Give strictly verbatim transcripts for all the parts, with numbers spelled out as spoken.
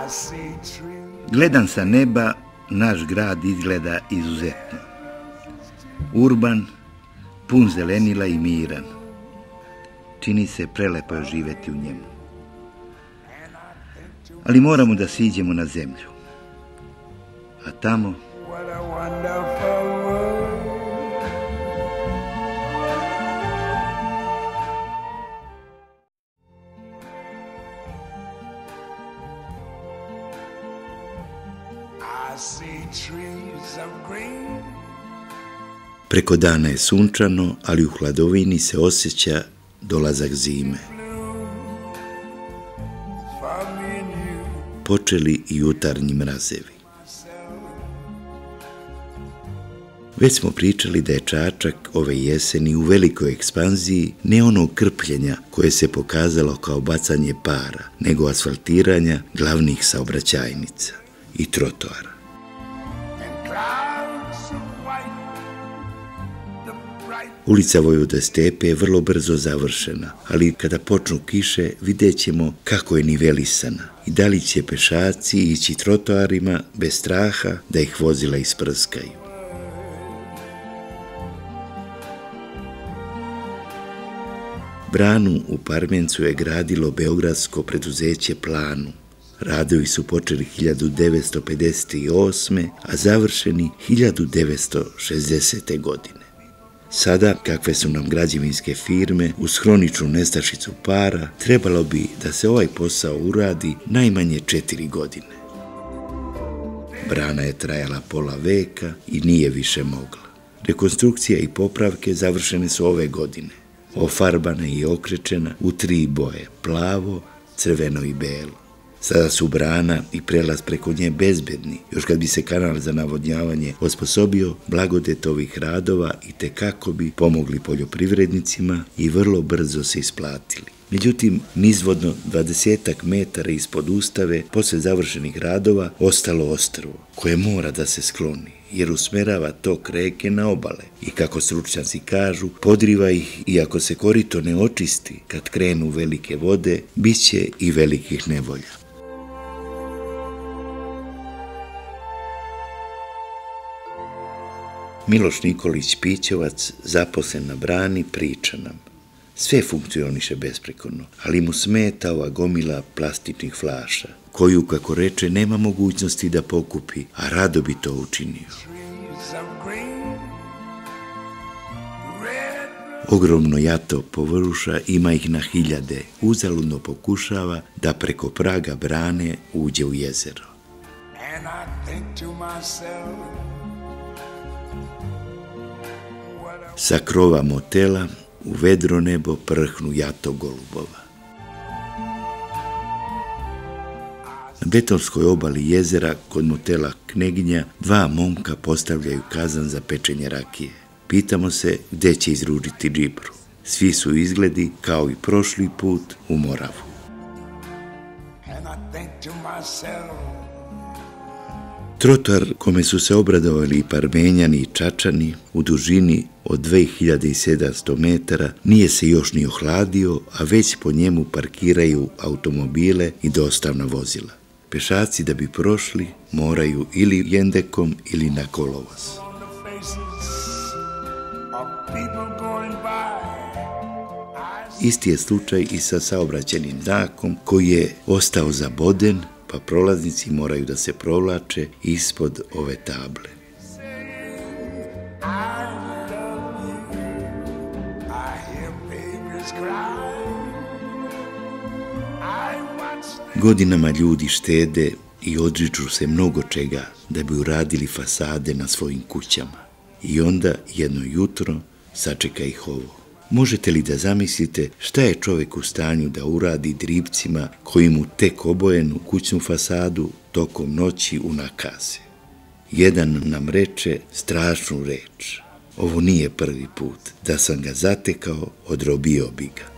Gledam sa neba, naš grad izgleda izuzetno. Urban, pun zelenila i miran. Čini se prelepo živeti u njemu. Ali moramo da siđemo na zemlju. A tamo... Preko dana je sunčano, ali u hladovini se osjeća dolazak zime. Počeli i jutarnji mrazevi. Već smo pričali da je Čačak ove jeseni u velikoj ekspanziji ne onog krpljenja koje se pokazalo kao bacanje para, nego asfaltiranja glavnih saobraćajnica i trotoara. Ulica Vojvode Stepe je vrlo brzo završena, ali kada počnu kiše vidjet ćemo kako je nivelisana i da li će pešaci ići trotoarima bez straha da ih vozila isprskaju. Branu u Parmencu je gradilo beogradsko preduzeće Planu. Radovi su počeli hiljadu devetsto pedeset osme. a završeni hiljadu devetsto šezdesete. godine. Sada, kakve su nam građevinske firme, uz hroničnu nestašicu para, trebalo bi da se ovaj posao uradi najmanje četiri godine. Brana je trajala pola veka i nije više mogla. Rekonstrukcija i popravke završene su ove godine. Ofarbana i okrečena u tri boje, plavo, crveno i belo. Sada su brana i prelaz preko nje bezbedni. Još kad bi se kanal za navodnjavanje osposobio, blagodet ovih radova i tekako bi pomogli poljoprivrednicima i vrlo brzo se isplatili. Međutim, nizvodno dvadesetak metara ispod Ustave, posle završenih radova, ostalo ostrvo, koje mora da se skloni, jer usmerava tok reke na obale i, kako stručnjaci kažu, podriva ih i ako se korito ne očisti kad krenu velike vode, bit će i velikih nevolja. Miloš Nikolić Pićevac, zaposlen na brani, priča nam. Sve funkcioniše besprekorno, ali mu smeta ova gomila plastičnih flaša, koju, kako reče, nema mogućnosti da pokupi, a rado bi to učinio. Ogromno jato površa, ima ih na hiljade, uzaludno pokušava da preko praga brane uđe u jezero. Sa krova motela u vedro nebo prhnu jato golubova. Na betonskoj obali jezera kod motela Kneginja dva momka postavljaju kazan za pečenje rakije. Pitamo se gde će izručiti džibru. Svi su izgledi, kao i prošli put, u Moravu. Trotoar kome su se obradovali i Parmenjani i Čačani u dužini od dve hiljade sedamsto metara nije se još ni ohladio, a već po njemu parkiraju automobile i dostavna vozila. Pešaci da bi prošli moraju ili jendekom ili na kolovoz. Isti je slučaj i sa saobraćajnim znakom koji je ostao zaboden, pa prolaznici moraju da se provlače ispod ove table. Godinama ljudi štede i odriču se mnogo čega da bi uradili fasade na svojim kućama. I onda jedno jutro sačeka ih ovo. Možete li da zamislite šta je čovjek u stanju da uradi dripcima koji mu tek obojenu kućnu fasadu tokom noći unakaze? Jedan nam reče strašnu reč. Ovo nije prvi put. Da sam ga zatekao, odrobio bi ga.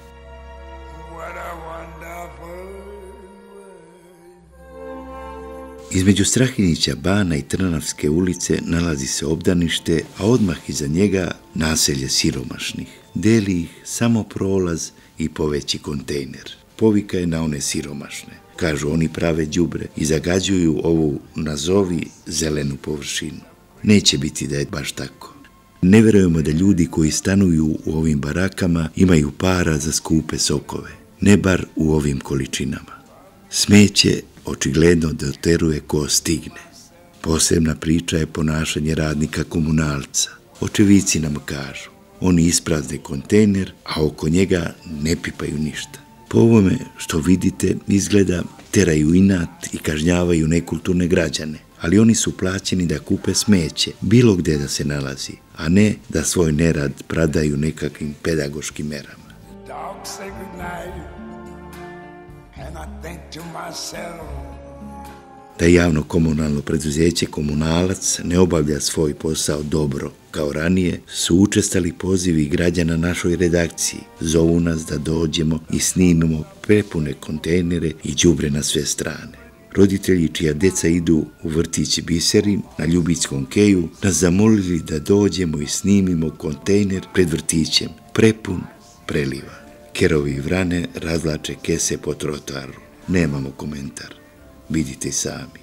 Između Strahinjića bana i Trnavske ulice nalazi se obdanište, a odmah iza njega naselje siromašnih. Deli ih samo prolaz i poveći kontejner. povikaje na one siromašne. Kažu, oni prave đubre i zagađuju ovu, nazovi, zelenu površinu. Neće biti da je baš tako. Ne verujemo da ljudi koji stanuju u ovim barakama imaju para za skupe sokove, ne bar u ovim količinama. Smeće očigledno doteruje ko stigne. Posebna priča je ponašanje radnika komunalca. Očevici nam kažu, oni isprazne kontejner, a oko njega ne pipaju ništa. Po ovome što vidite izgleda teraju inat i kažnjavaju nekulturne građane, ali oni su plaćeni da kupe smeće bilo gde da se nalazi, a ne da svoj nerad pradaju nekakvim pedagoškim merama. Da javno komunalno preduzeće Komunalac ne obavlja svoj posao dobro kao ranije, su učestali pozivi građana našoj redakciji. Zovu nas da dođemo i snimimo prepune kontejnere i đubre na sve strane. Roditelji čija deca idu u vrtić Biseri na Ljubitskom keju nas zamolili da dođemo i snimimo kontejner pred vrtićem, prepun preliva. Kerovi i vrane razlače kese po trotoaru. Nemamo komentar. Vidite sami.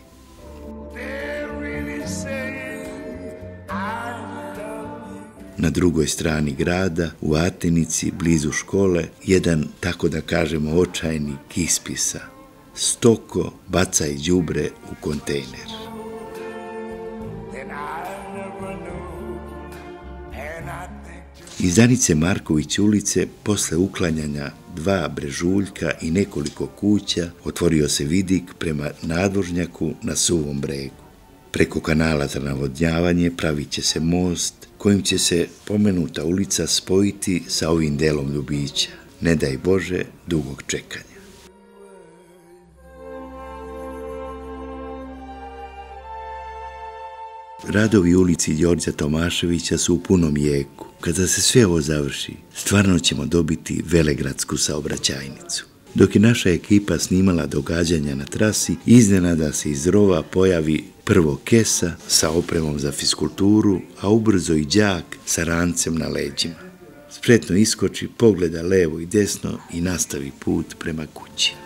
Na drugoj strani grada, u Atenici, blizu škole, jedan, tako da kažemo, očajnik ispisa. Stoko bacaj đubre u kontejner. Iz Danice Marković ulice, posle uklanjanja dva brežuljka i nekoliko kuća, otvorio se vidik prema nadvožnjaku na Suvom bregu. Preko kanala za navodnjavanje pravit će se most kojim će se pomenuta ulica spojiti sa ovim delom Ljubića. Ne daj Bože dugog čekanja. Radovi u ulici Đorđa Tomaševića su u punom jeku. Kada se sve ovo završi, stvarno ćemo dobiti velegradsku saobraćajnicu. Dok je naša ekipa snimala događanja na trasi, iznenada se iz rova pojavi prvo kesa sa opremom za fiskulturu, a ubrzo i đak sa rancem na leđima. Spretno iskoči, pogleda levo i desno i nastavi put prema kući.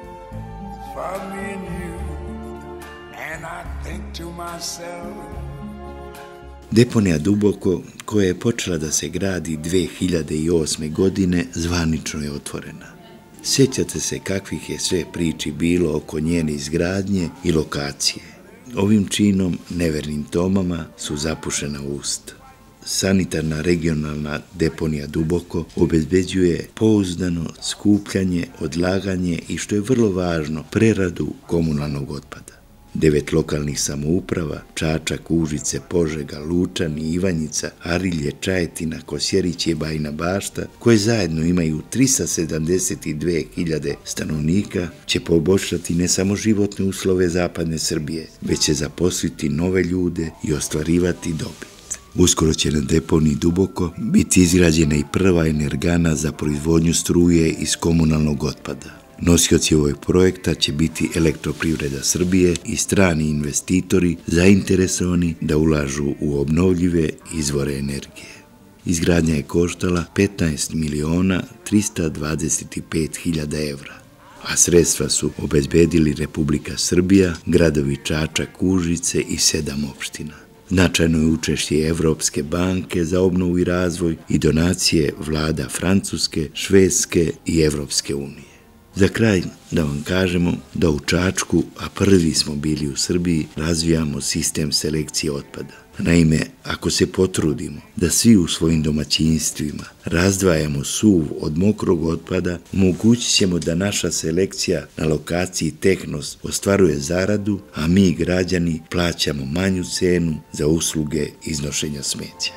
Deponija Duboko, koja je počela da se gradi dve hiljade osme. godine, zvanično je otvorena. Sjećate se kakvih je sve priči bilo oko njene izgradnje i lokacije. Ovim činom, nevernim Tomama, su zapušena usta. Sanitarna regionalna deponija Duboko obezbeđuje pouzdano skupljanje, odlaganje i, što je vrlo važno, preradu komunalnog otpada. Devet lokalnih samouprava, Čačak, Užice, Požega, Lučani, Ivanjica, Arilje, Čajetina, Kosjerić i Bajina Bašta, koje zajedno imaju trista sedamdeset dve hiljade stanovnika, će poboljšati ne samo životne uslove zapadne Srbije, već će zaposliti nove ljude i ostvarivati dobit. Uskoro će na deponiji Duboko biti izgrađena i prva energana za proizvodnju struje iz komunalnog otpada. Nosioci ovog projekta će biti Elektroprivreda Srbije i strani investitori zainteresovani da ulažu u obnovljive izvore energije. Izgradnja je koštala petnaest miliona trista dvadeset pet hiljada evra, a sredstva su obezbedili Republika Srbija, gradovi Čačak, Užice i sedam opština. Značajno je učešće Evropske banke za obnovu i razvoj i donacije vlada Francuske, Švedske i Evropske unije. Za kraj da vam kažemo da u Čačku, a prvi smo bili u Srbiji, razvijamo sistem selekcije otpada. Naime, ako se potrudimo da svi u svojim domaćinstvima razdvajamo suv od mokrog otpada, omogućit ćemo da naša selekcija na lokaciji Tehnos ostvaruje zaradu, a mi, građani, plaćamo manju cenu za usluge iznošenja smeća.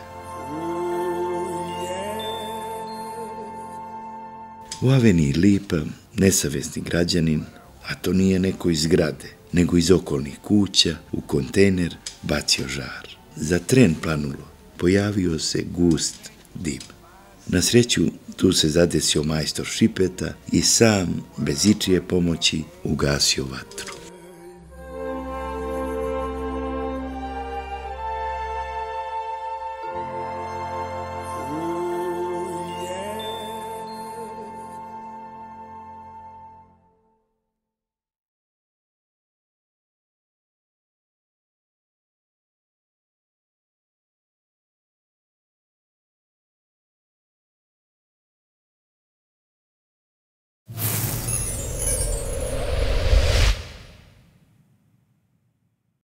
U aveniji Lipa nesavesni građanin, a to nije neko iz zgrade, nego iz okolnih kuća, u kontejner bacio žar. Za tren planulo pojavio se gust dim. Na sreću tu se zadesio majstor šipeta i sam, bez ičije pomoći, ugasio vatru.